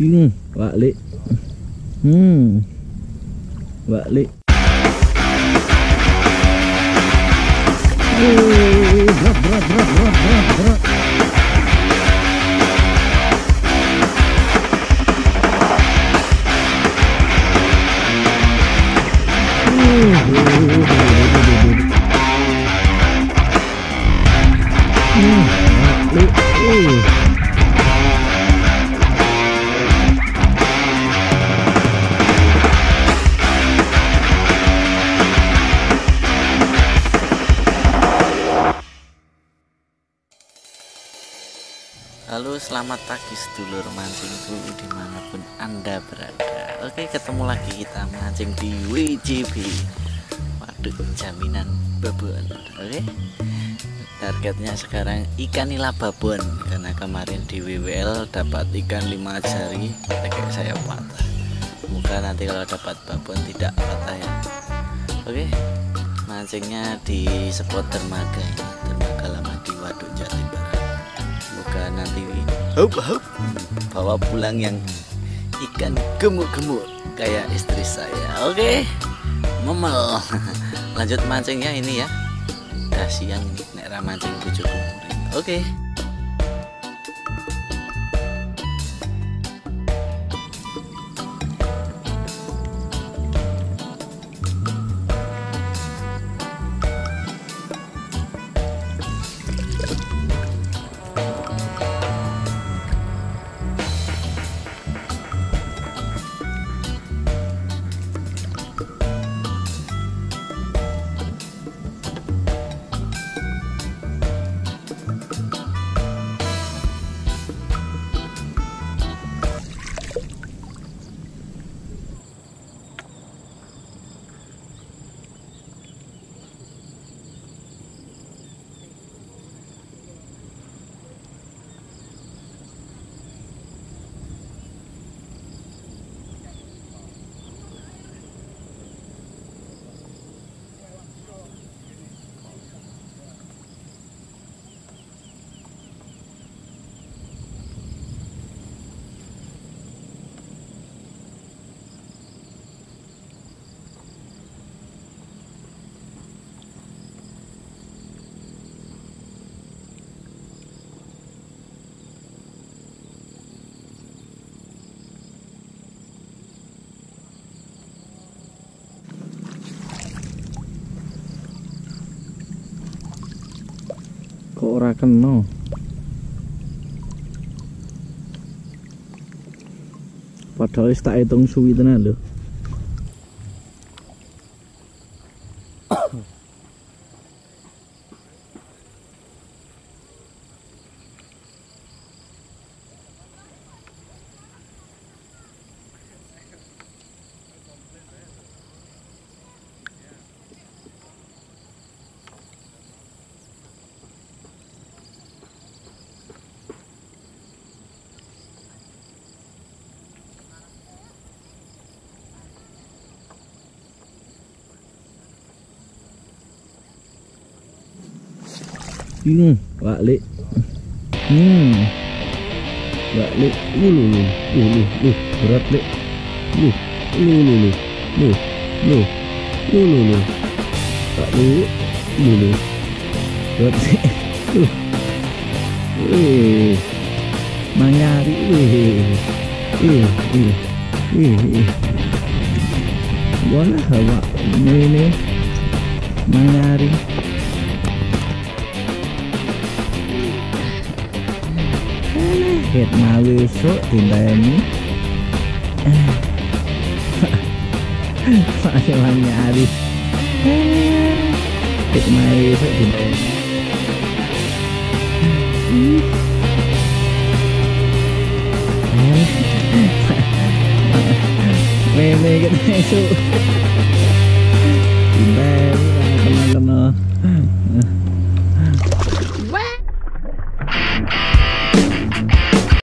balik. Balik. Berat. Halo, selamat pagi sedulur mancingku dimanapun Anda berada. Oke, ketemu lagi kita mancing di WJB Waduk Jaminan Babon. Oke, targetnya sekarang ikan nila babon, karena kemarin di WWL dapat ikan 5 jari, kayak saya patah. Semoga nanti kalau dapat babon tidak patah ya. Oke, mancingnya di spot dermaga ini, dermaga lama di Waduk Jati Barat. Semoga nanti bawa pulang yang ikan gemuk-gemuk kayak istri saya. Oke, memel. Lanjut mancingnya ini ya. Udah siang ini nek ra mancing bojoku. Oke. Kok ora kena? Padahal wis tak hitung suwi tenan lho. Balik. Balik. Berat, Lek. Balik. Berat, manyari. Boleh hawa ini manyari. Hit mawi sok tindani. Masih manyari. Hit mawi sok tindani. Meme kita esok.